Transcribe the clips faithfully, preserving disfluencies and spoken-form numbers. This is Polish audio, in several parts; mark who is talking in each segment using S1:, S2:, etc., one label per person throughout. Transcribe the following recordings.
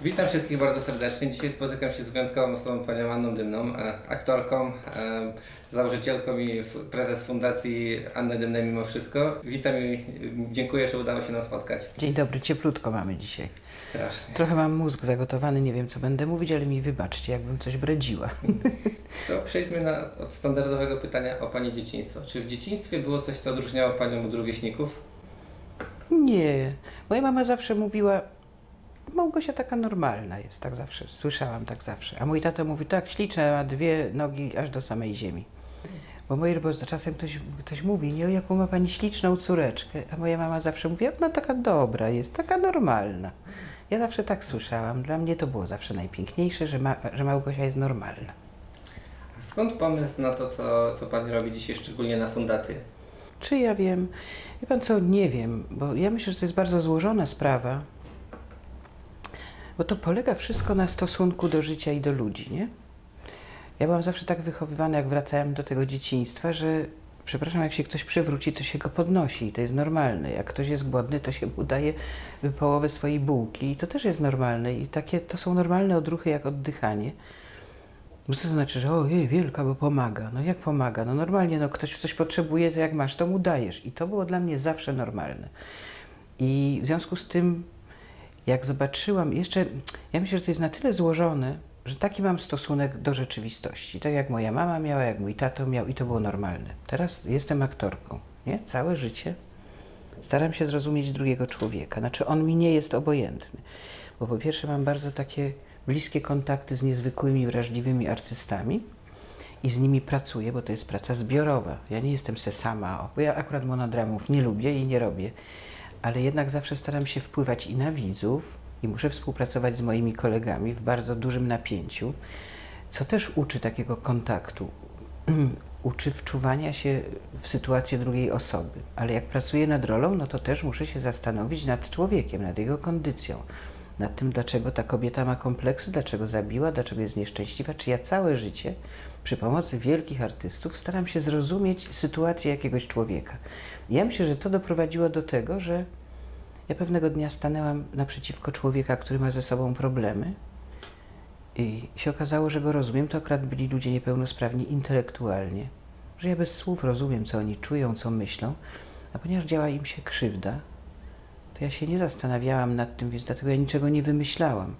S1: Witam wszystkich bardzo serdecznie. Dzisiaj spotykam się z wyjątkową osobą, panią Anną Dymną, aktorką, założycielką i prezes Fundacji Anny Dymnej Mimo Wszystko. Witam i dziękuję, że udało się nam spotkać.
S2: Dzień dobry, cieplutko mamy dzisiaj.
S1: Strasznie.
S2: Trochę mam mózg zagotowany, nie wiem co będę mówić, ale mi wybaczcie, jakbym coś bredziła.
S1: To przejdźmy na, od standardowego pytania o pani dzieciństwo. Czy w dzieciństwie było coś, co odróżniało panią od rówieśników?
S2: Nie, moja mama zawsze mówiła, Małgosia taka normalna jest, tak zawsze, słyszałam tak zawsze. A mój tata mówi, tak śliczna, ma dwie nogi aż do samej ziemi. Bo, moi, bo czasem ktoś, ktoś mówi, nie, jaką ma pani śliczną córeczkę, a moja mama zawsze mówi, ona taka dobra jest, taka normalna. Ja zawsze tak słyszałam, dla mnie to było zawsze najpiękniejsze, że, ma, że Małgosia jest normalna.
S1: Skąd pomysł na to, co, co pani robi dzisiaj, szczególnie na fundację?
S2: Czy ja wiem? Wie pan co, nie wiem, bo ja myślę, że to jest bardzo złożona sprawa, bo to polega wszystko na stosunku do życia i do ludzi, nie? Ja byłam zawsze tak wychowywana, jak wracałem do tego dzieciństwa, że, przepraszam, jak się ktoś przewróci, to się go podnosi i to jest normalne. Jak ktoś jest głodny, to się mu daje połowę swojej bułki i to też jest normalne. I takie, to są normalne odruchy jak oddychanie. No co to znaczy, że ojej, wielka, bo pomaga. No jak pomaga? No normalnie, no ktoś coś potrzebuje, to jak masz, to mu dajesz. I to było dla mnie zawsze normalne. I w związku z tym, jak zobaczyłam, jeszcze, ja myślę, że to jest na tyle złożone, że taki mam stosunek do rzeczywistości. Tak jak moja mama miała, jak mój tato miał i to było normalne. Teraz jestem aktorką, nie? Całe życie staram się zrozumieć drugiego człowieka. Znaczy on mi nie jest obojętny. Bo po pierwsze mam bardzo takie bliskie kontakty z niezwykłymi, wrażliwymi artystami i z nimi pracuję, bo to jest praca zbiorowa. Ja nie jestem se sama, bo ja akurat monodramów nie lubię i nie robię. Ale jednak zawsze staram się wpływać i na widzów i muszę współpracować z moimi kolegami w bardzo dużym napięciu, co też uczy takiego kontaktu, uczy wczuwania się w sytuację drugiej osoby. Ale jak pracuję nad rolą, no to też muszę się zastanowić nad człowiekiem, nad jego kondycją, nad tym, dlaczego ta kobieta ma kompleksy, dlaczego zabiła, dlaczego jest nieszczęśliwa. Czy ja całe życie przy pomocy wielkich artystów staram się zrozumieć sytuację jakiegoś człowieka. I ja myślę, że to doprowadziło do tego, że ja pewnego dnia stanęłam naprzeciwko człowieka, który ma ze sobą problemy i się okazało, że go rozumiem. To akurat byli ludzie niepełnosprawni intelektualnie, że ja bez słów rozumiem, co oni czują, co myślą, a ponieważ działa im się krzywda, to ja się nie zastanawiałam nad tym, więc dlatego ja niczego nie wymyślałam.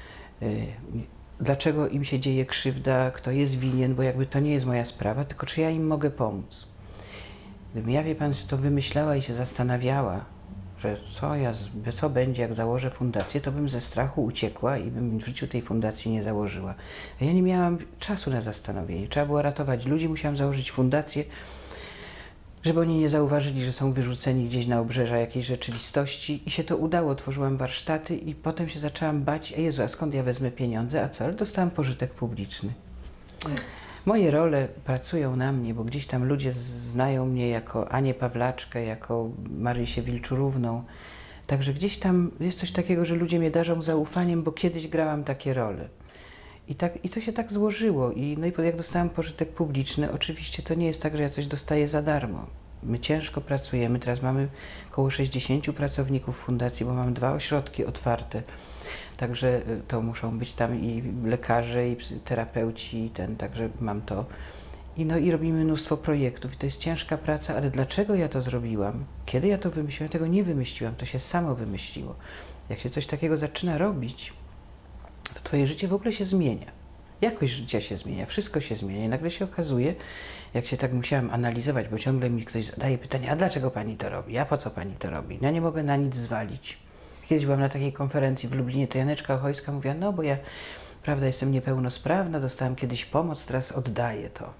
S2: Dlaczego im się dzieje krzywda, kto jest winien, bo jakby to nie jest moja sprawa, tylko czy ja im mogę pomóc. Gdybym ja, wie pan, to wymyślała i się zastanawiała, że co, ja, co będzie, jak założę fundację, to bym ze strachu uciekła i bym w życiu tej fundacji nie założyła. A ja nie miałam czasu na zastanowienie. Trzeba było ratować ludzi, musiałam założyć fundację, żeby oni nie zauważyli, że są wyrzuceni gdzieś na obrzeża jakiejś rzeczywistości i się to udało. Tworzyłam warsztaty i potem się zaczęłam bać, a Jezu, a skąd ja wezmę pieniądze, a co? Ale dostałam pożytek publiczny. Moje role pracują na mnie, bo gdzieś tam ludzie znają mnie jako Anię Pawlaczkę, jako Marysię Wilczurówną. Także gdzieś tam jest coś takiego, że ludzie mnie darzą zaufaniem, bo kiedyś grałam takie role. I, tak, i to się tak złożyło. I, no i jak dostałam pożytek publiczny, oczywiście to nie jest tak, że ja coś dostaję za darmo. My ciężko pracujemy, teraz mamy około sześćdziesięciu pracowników w fundacji, bo mam dwa ośrodki otwarte. Także to muszą być tam i lekarze, i terapeuci, i ten, także mam to. I, no, i robimy mnóstwo projektów i to jest ciężka praca, ale dlaczego ja to zrobiłam? Kiedy ja to wymyśliłam? Ja tego nie wymyśliłam, to się samo wymyśliło. Jak się coś takiego zaczyna robić, to twoje życie w ogóle się zmienia. Jakość życia się zmienia, wszystko się zmienia i nagle się okazuje, jak się tak musiałam analizować, bo ciągle mi ktoś zadaje pytanie, a dlaczego pani to robi, a po co pani to robi? Ja nie mogę na nic zwalić. Kiedyś byłam na takiej konferencji w Lublinie, to Janeczka Ochojska mówiła, no bo ja, prawda, jestem niepełnosprawna, dostałam kiedyś pomoc, teraz oddaję to.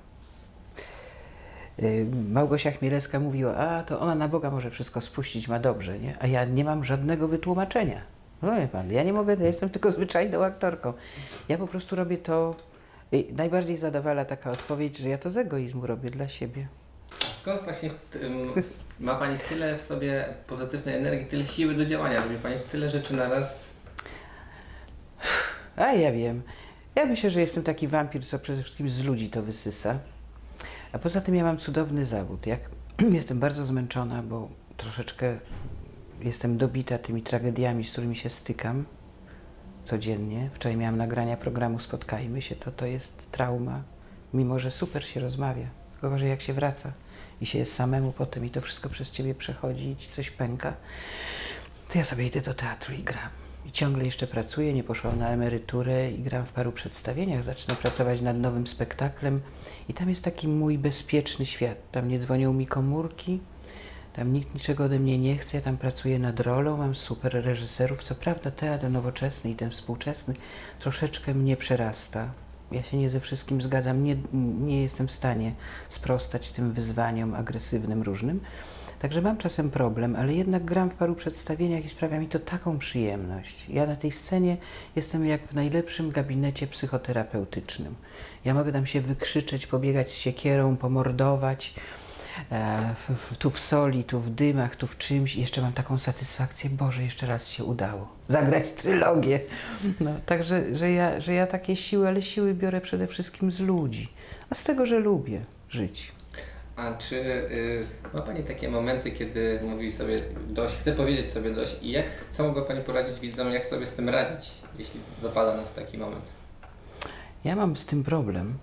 S2: Yy, Małgosia Chmielewska mówiła, a to ona na Boga może wszystko spuścić, ma dobrze, nie? A ja nie mam żadnego wytłumaczenia. Rozumie pan, ja nie mogę, ja jestem tylko zwyczajną aktorką. Ja po prostu robię to, i najbardziej zadowala taka odpowiedź, że ja to z egoizmu robię dla siebie.
S1: Skąd właśnie um, ma pani tyle w sobie pozytywnej energii, tyle siły do działania? Robi pani tyle rzeczy naraz?
S2: A ja wiem. Ja myślę, że jestem taki wampir, co przede wszystkim z ludzi to wysysa. A poza tym ja mam cudowny zawód. Jak jestem bardzo zmęczona, bo troszeczkę jestem dobita tymi tragediami, z którymi się stykam, codziennie. Wczoraj miałam nagrania programu Spotkajmy się, to to jest trauma, mimo że super się rozmawia. Tylko że jak się wraca i się jest samemu potem i to wszystko przez ciebie przechodzi i ci coś pęka, to ja sobie idę do teatru i gram. I ciągle jeszcze pracuję, nie poszłam na emeryturę i gram w paru przedstawieniach. Zacznę pracować nad nowym spektaklem i tam jest taki mój bezpieczny świat. Tam nie dzwonią mi komórki, tam nikt niczego ode mnie nie chce, ja tam pracuję nad rolą, mam super reżyserów. Co prawda teatr nowoczesny i ten współczesny troszeczkę mnie przerasta. Ja się nie ze wszystkim zgadzam, nie, nie jestem w stanie sprostać tym wyzwaniom agresywnym różnym. Także mam czasem problem, ale jednak gram w paru przedstawieniach i sprawia mi to taką przyjemność. Ja na tej scenie jestem jak w najlepszym gabinecie psychoterapeutycznym. Ja mogę tam się wykrzyczeć, pobiegać z siekierą, pomordować, e, w, tu w soli, tu w dymach, tu w czymś i jeszcze mam taką satysfakcję, Boże, jeszcze raz się udało zagrać trylogię. No, także, że ja, że ja takie siły, ale siły biorę przede wszystkim z ludzi, a z tego, że lubię żyć.
S1: A czy y, ma Pani takie momenty, kiedy mówi sobie dość, chce powiedzieć sobie dość i jak, co mogła Pani poradzić widzom, jak sobie z tym radzić, jeśli dopada nas taki moment?
S2: Ja mam z tym problem,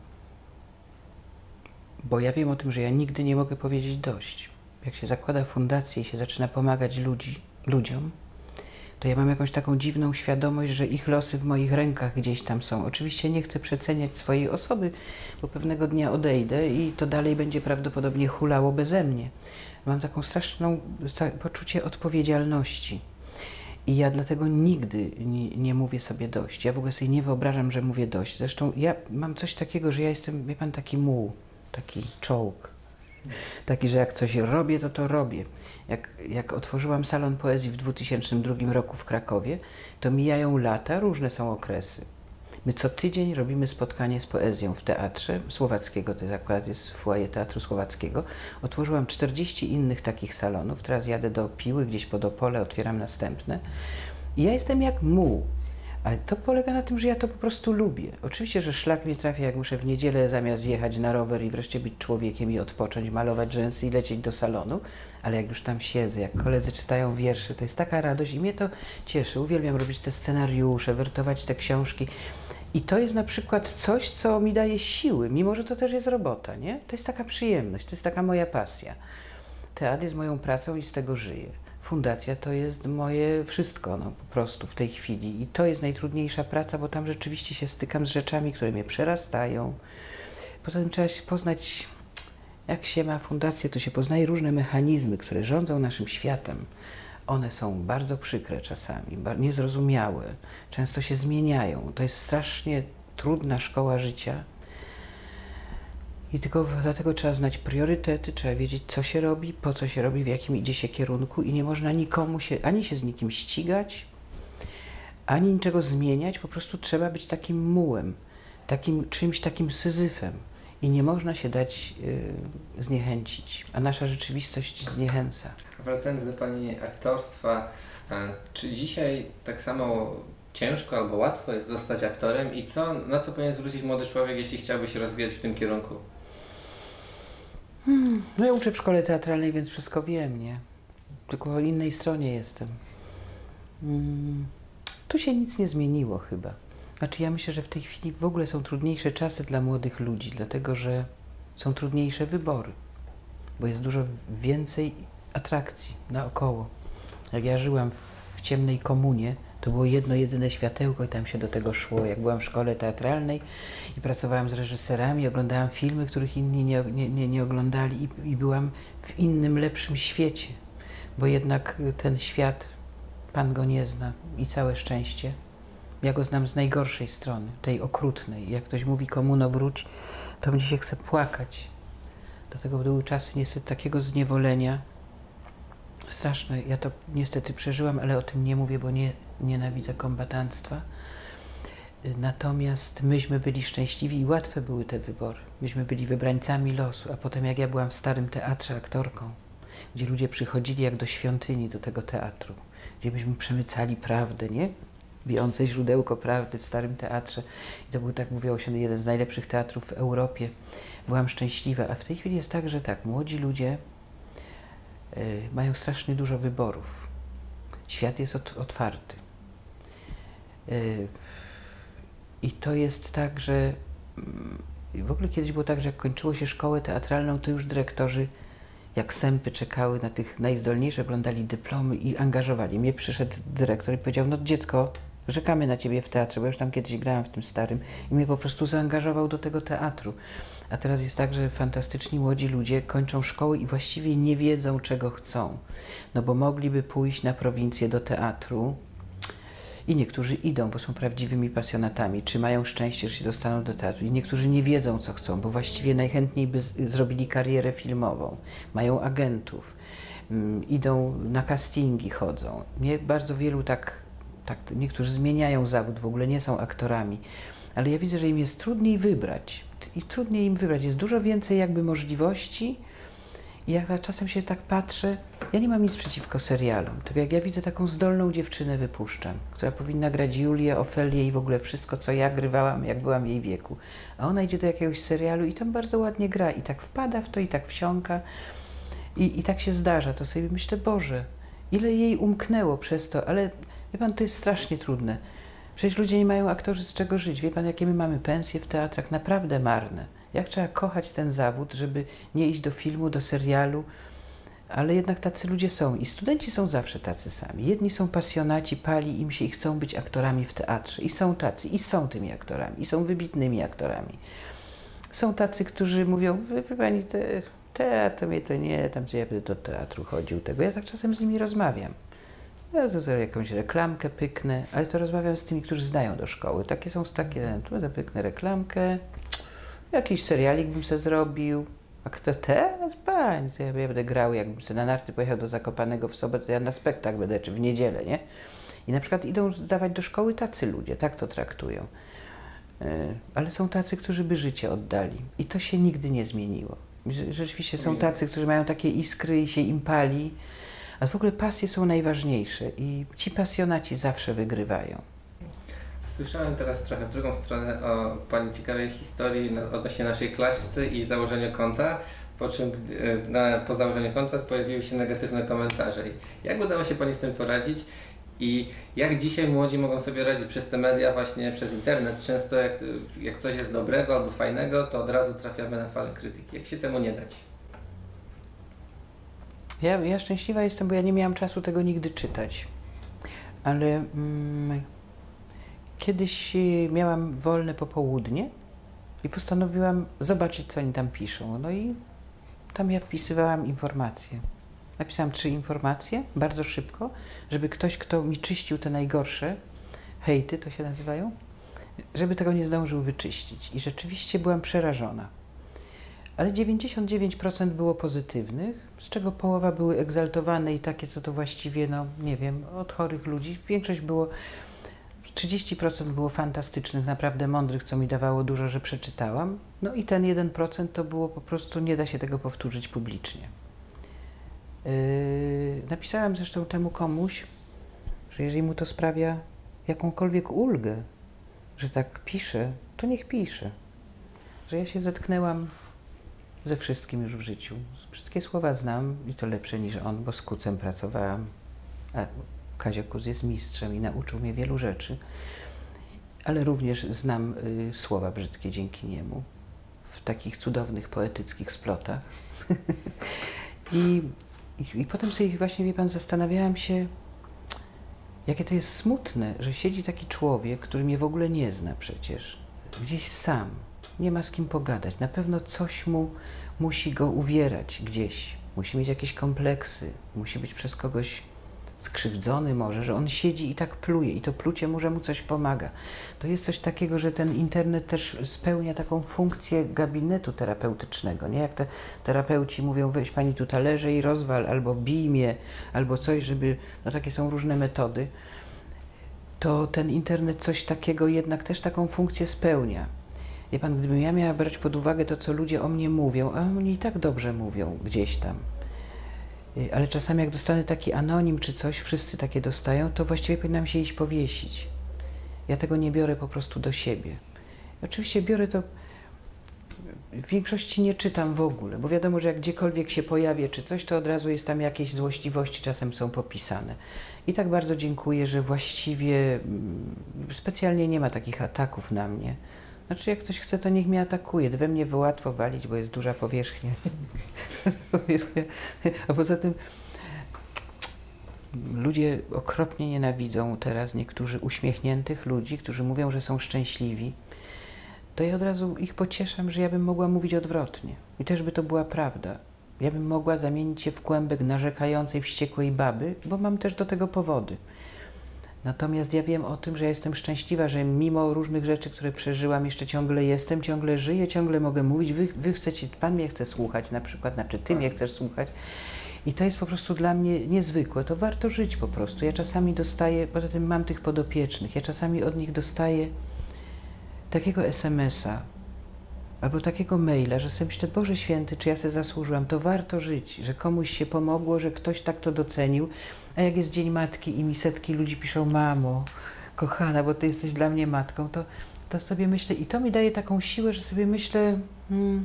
S2: bo ja wiem o tym, że ja nigdy nie mogę powiedzieć dość. Jak się zakłada fundację i się zaczyna pomagać ludzi, ludziom, to ja mam jakąś taką dziwną świadomość, że ich losy w moich rękach gdzieś tam są. Oczywiście nie chcę przeceniać swojej osoby, bo pewnego dnia odejdę i to dalej będzie prawdopodobnie hulało beze mnie. Mam taką straszną ta, poczucie odpowiedzialności. I ja dlatego nigdy nie, nie mówię sobie dość. Ja w ogóle sobie nie wyobrażam, że mówię dość. Zresztą ja mam coś takiego, że ja jestem, wie pan, taki muł, taki czołg. Taki, że jak coś robię, to to robię. Jak, jak otworzyłam salon poezji w dwa tysiące drugim roku w Krakowie, to mijają lata, różne są okresy. My co tydzień robimy spotkanie z poezją w Teatrze Słowackiego, to akurat jest w foyer Teatru Słowackiego. Otworzyłam czterdzieści innych takich salonów, teraz jadę do Piły, gdzieś pod Opole, otwieram następne. I ja jestem jak muł. Ale to polega na tym, że ja to po prostu lubię. Oczywiście, że szlak mnie trafia, jak muszę w niedzielę zamiast jechać na rower i wreszcie być człowiekiem i odpocząć, malować rzęsy i lecieć do salonu, ale jak już tam siedzę, jak koledzy czytają wiersze, to jest taka radość i mnie to cieszy. Uwielbiam robić te scenariusze, wertować te książki. I to jest na przykład coś, co mi daje siły, mimo że to też jest robota, nie? To jest taka przyjemność, to jest taka moja pasja. Teatr jest moją pracą i z tego żyję. Fundacja to jest moje wszystko, no po prostu w tej chwili. I to jest najtrudniejsza praca, bo tam rzeczywiście się stykam z rzeczami, które mnie przerastają. Poza tym trzeba się poznać, jak się ma fundację, to się poznaje różne mechanizmy, które rządzą naszym światem. One są bardzo przykre czasami, niezrozumiałe, często się zmieniają. To jest strasznie trudna szkoła życia. I tylko dlatego trzeba znać priorytety, trzeba wiedzieć, co się robi, po co się robi, w jakim idzie się kierunku i nie można nikomu się, ani się z nikim ścigać, ani niczego zmieniać, po prostu trzeba być takim mułem, takim, czymś takim syzyfem i nie można się dać yy, zniechęcić, a nasza rzeczywistość zniechęca.
S1: Wracając do Pani aktorstwa, czy dzisiaj tak samo ciężko albo łatwo jest zostać aktorem i co, na co powinien zwrócić młody człowiek, jeśli chciałby się rozwijać w tym kierunku?
S2: Hmm, no ja uczę w szkole teatralnej, więc wszystko wiem, nie? Tylko po innej stronie jestem. Hmm, tu się nic nie zmieniło chyba. Znaczy ja myślę, że w tej chwili w ogóle są trudniejsze czasy dla młodych ludzi, dlatego że są trudniejsze wybory, bo jest dużo więcej atrakcji naokoło. Jak ja żyłam w ciemnej komunie, to było jedno, jedyne światełko i tam się do tego szło. Jak byłam w szkole teatralnej i pracowałam z reżyserami, oglądałam filmy, których inni nie, nie, nie, nie oglądali i, i byłam w innym, lepszym świecie, bo jednak ten świat, Pan go nie zna i całe szczęście. Ja go znam z najgorszej strony, tej okrutnej. Jak ktoś mówi komuno wróć, to mnie się chce płakać. Do tego były czasy niestety takiego zniewolenia. Straszne, ja to niestety przeżyłam, ale o tym nie mówię, bo nie, nienawidzę kombatanstwa. Natomiast myśmy byli szczęśliwi i łatwe były te wybory. Myśmy byli wybrańcami losu, a potem jak ja byłam w Starym Teatrze aktorką, gdzie ludzie przychodzili jak do świątyni do tego teatru, gdzie myśmy przemycali prawdę, nie? Bijące źródełko prawdy w Starym Teatrze. I to był, tak mówiło się, jeden z najlepszych teatrów w Europie. Byłam szczęśliwa, a w tej chwili jest tak, że tak, młodzi ludzie y, mają strasznie dużo wyborów. Świat jest ot, otwarty. I to jest tak, że w ogóle kiedyś było tak, że jak kończyło się szkołę teatralną, to już dyrektorzy jak sępy czekały na tych najzdolniejszych, oglądali dyplomy i angażowali. Mnie przyszedł dyrektor i powiedział, no dziecko, czekamy na ciebie w teatrze, bo już tam kiedyś grałam w tym starym i mnie po prostu zaangażował do tego teatru. A teraz jest tak, że fantastyczni młodzi ludzie kończą szkoły i właściwie nie wiedzą, czego chcą. No bo mogliby pójść na prowincję do teatru i niektórzy idą, bo są prawdziwymi pasjonatami, czy mają szczęście, że się dostaną do teatru. I niektórzy nie wiedzą, co chcą, bo właściwie najchętniej by zrobili karierę filmową. Mają agentów, um, idą na castingi, chodzą. Nie bardzo wielu tak, tak, niektórzy zmieniają zawód, w ogóle nie są aktorami. Ale ja widzę, że im jest trudniej wybrać. I trudniej im wybrać. Jest dużo więcej jakby możliwości. I jak tak czasem się tak patrzę, ja nie mam nic przeciwko serialom, tylko jak ja widzę taką zdolną dziewczynę wypuszczam, która powinna grać Julię, Ofelię i w ogóle wszystko, co ja grywałam, jak byłam w jej wieku. A ona idzie do jakiegoś serialu i tam bardzo ładnie gra i tak wpada w to i tak wsiąka i, i tak się zdarza. To sobie myślę, Boże, ile jej umknęło przez to, ale wie pan, to jest strasznie trudne. Przecież ludzie nie mają aktorzy z czego żyć. Wie pan, jakie my mamy pensje w teatrach? Naprawdę marne. Jak trzeba kochać ten zawód, żeby nie iść do filmu, do serialu, ale jednak tacy ludzie są i studenci są zawsze tacy sami. Jedni są pasjonaci, pali im się i chcą być aktorami w teatrze i są tacy, i są tymi aktorami, i są wybitnymi aktorami. Są tacy, którzy mówią, wie pani, te, teatr mnie to nie, tam gdzie ja będę do teatru chodził, tego. Ja tak czasem z nimi rozmawiam. Ja to sobie jakąś reklamkę pyknę, ale to rozmawiam z tymi, którzy zdają do szkoły. Takie są takie, tu zapyknę reklamkę, jakiś serialik bym se zrobił. A kto teraz? Pań, to ja, ja będę grał, jakbym se na narty pojechał do Zakopanego w sobotę, to ja na spektakl będę, czy w niedzielę, nie? I na przykład idą zdawać do szkoły tacy ludzie, tak to traktują. Yy, ale są tacy, którzy by życie oddali. I to się nigdy nie zmieniło. Rzeczywiście są tacy, którzy mają takie iskry i się im pali. A w ogóle pasje są najważniejsze i ci pasjonaci zawsze wygrywają.
S1: Słyszałem teraz trochę w drugą stronę o Pani ciekawej historii odnośnie naszej klasy i założeniu konta, po czym na, po założeniu konta pojawiły się negatywne komentarze. Jak udało się Pani z tym poradzić i jak dzisiaj młodzi mogą sobie radzić przez te media, właśnie przez internet? Często jak, jak coś jest dobrego albo fajnego, to od razu trafiamy na falę krytyki. Jak się temu nie dać?
S2: Ja, ja szczęśliwa jestem, bo ja nie miałam czasu tego nigdy czytać, ale mm, kiedyś miałam wolne popołudnie i postanowiłam zobaczyć, co oni tam piszą. No i tam ja wpisywałam informacje. Napisałam trzy informacje, bardzo szybko, żeby ktoś, kto mi czyścił te najgorsze, hejty to się nazywają, żeby tego nie zdążył wyczyścić. I rzeczywiście byłam przerażona. Ale dziewięćdziesiąt dziewięć procent było pozytywnych, z czego połowa były egzaltowane i takie, co to właściwie, no nie wiem, od chorych ludzi. Większość było, trzydzieści procent było fantastycznych, naprawdę mądrych, co mi dawało dużo, że przeczytałam. No i ten jeden procent to było po prostu, nie da się tego powtórzyć publicznie. Yy, napisałam zresztą temu komuś, że jeżeli mu to sprawia jakąkolwiek ulgę, że tak pisze, to niech pisze. Że ja się zetknęłam ze wszystkim już w życiu. Wszystkie słowa znam i to lepsze niż on, bo z Kucem pracowałam. A Kazio Kuc jest mistrzem i nauczył mnie wielu rzeczy. Ale również znam y, słowa brzydkie dzięki niemu w takich cudownych, poetyckich splotach. I, i, I potem sobie właśnie, wie pan, zastanawiałam się, jakie to jest smutne, że siedzi taki człowiek, który mnie w ogóle nie zna przecież, gdzieś sam. Nie ma z kim pogadać. Na pewno coś mu musi go uwierać gdzieś. Musi mieć jakieś kompleksy. Musi być przez kogoś skrzywdzony może, że on siedzi i tak pluje i to plucie mu, że mu coś pomaga. To jest coś takiego, że ten internet też spełnia taką funkcję gabinetu terapeutycznego. Nie? Jak te terapeuci mówią, weź pani tu talerze i rozwal, albo bij mnie, albo coś, żeby... No takie są różne metody. To ten internet coś takiego jednak też taką funkcję spełnia. Wie pan, gdybym ja miała brać pod uwagę to, co ludzie o mnie mówią, a oni i tak dobrze mówią gdzieś tam, ale czasami jak dostanę taki anonim czy coś, wszyscy takie dostają, to właściwie powinnam się iść powiesić. Ja tego nie biorę po prostu do siebie. Oczywiście biorę to, w większości nie czytam w ogóle, bo wiadomo, że jak gdziekolwiek się pojawię czy coś, to od razu jest tam jakieś złośliwości, czasem są popisane. I tak bardzo dziękuję, że właściwie mm, specjalnie nie ma takich ataków na mnie. Znaczy, jak ktoś chce, to niech mnie atakuje. We mnie łatwo walić, bo jest duża powierzchnia. A poza tym ludzie okropnie nienawidzą teraz niektórzy uśmiechniętych ludzi, którzy mówią, że są szczęśliwi. To ja od razu ich pocieszam, że ja bym mogła mówić odwrotnie. I też by to była prawda. Ja bym mogła zamienić się w kłębek narzekającej, wściekłej baby, bo mam też do tego powody. Natomiast ja wiem o tym, że ja jestem szczęśliwa, że mimo różnych rzeczy, które przeżyłam, jeszcze ciągle jestem, ciągle żyję, ciągle mogę mówić. Wy, wy chcecie, Pan mnie chce słuchać na przykład, znaczy Ty mnie chcesz słuchać. I to jest po prostu dla mnie niezwykłe. To warto żyć po prostu. Ja czasami dostaję, poza tym mam tych podopiecznych, ja czasami od nich dostaję takiego es em es a albo takiego maila, że sobie myślę, Boże Święty, czy ja sobie zasłużyłam, to warto żyć, że komuś się pomogło, że ktoś tak to docenił. A jak jest Dzień Matki i mi setki ludzi piszą, mamo, kochana, bo Ty jesteś dla mnie matką, to, to sobie myślę, i to mi daje taką siłę, że sobie myślę, hmm,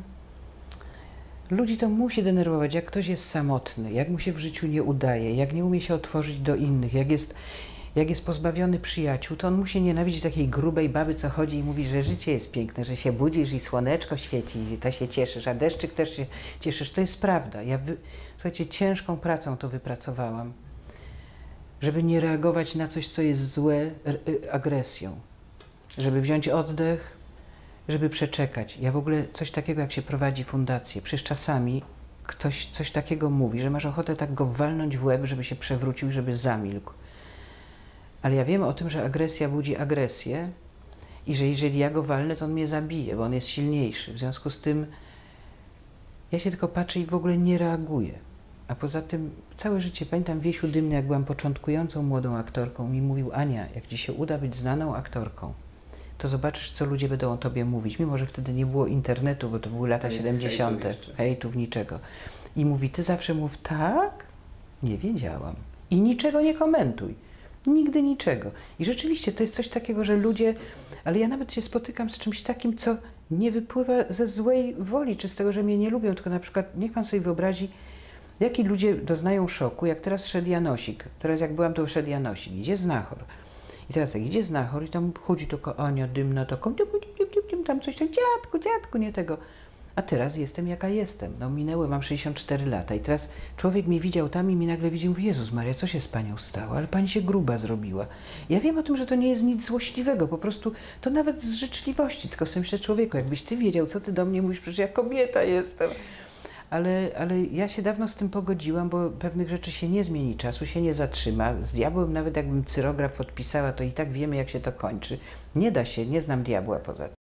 S2: ludzi to musi denerwować, jak ktoś jest samotny, jak mu się w życiu nie udaje, jak nie umie się otworzyć do innych, jak jest, jak jest pozbawiony przyjaciół, to on musi nienawidzić takiej grubej baby, co chodzi i mówi, że życie jest piękne, że się budzisz i słoneczko świeci i to się cieszysz, a deszczyk też się cieszysz. To jest prawda. Ja, wy, słuchajcie, ciężką pracą to wypracowałam, żeby nie reagować na coś, co jest złe, agresją, żeby wziąć oddech, żeby przeczekać. Ja w ogóle coś takiego, jak się prowadzi fundację, przecież czasami ktoś coś takiego mówi, że masz ochotę tak go walnąć w łeb, żeby się przewrócił, żeby zamilkł. Ale ja wiem o tym, że agresja budzi agresję i że jeżeli ja go walnę, to on mnie zabije, bo on jest silniejszy. W związku z tym ja się tylko patrzę i w ogóle nie reaguję. A poza tym całe życie, pamiętam Wiesiu Dymny, jak byłam początkującą młodą aktorką, mi mówił, Ania, jak ci się uda być znaną aktorką, to zobaczysz, co ludzie będą o tobie mówić. Mimo że wtedy nie było internetu, bo to były lata siedemdziesiąte, hejtów, niczego. I mówi, ty zawsze mów tak? Nie wiedziałam. I niczego nie komentuj. Nigdy niczego. I rzeczywiście to jest coś takiego, że ludzie, ale ja nawet się spotykam z czymś takim, co nie wypływa ze złej woli, czy z tego, że mnie nie lubią, tylko na przykład niech pan sobie wyobrazi, jaki ludzie doznają szoku, jak teraz szedł Janosik. Teraz jak byłam, to szedł Janosik. Idzie znachor. I teraz jak idzie znachor i tam chodzi tylko Ania Dymna, to tam coś tak, dziadku, dziadku, nie tego. A teraz jestem jaka jestem. No minęły, mam sześćdziesiąt cztery lata i teraz człowiek mnie widział tam i mi nagle widział, mówi, Jezus Maria, co się z panią stało? Ale pani się gruba zrobiła. Ja wiem o tym, że to nie jest nic złośliwego, po prostu to nawet z życzliwości, tylko sobie myślę, człowieku, jakbyś ty wiedział, co ty do mnie mówisz, przecież ja kobieta jestem. Ale, ale ja się dawno z tym pogodziłam, bo pewnych rzeczy się nie zmieni, czasu się nie zatrzyma. Z diabłem nawet jakbym cyrograf podpisała, to i tak wiemy, jak się to kończy. Nie da się, nie znam diabła poza tym.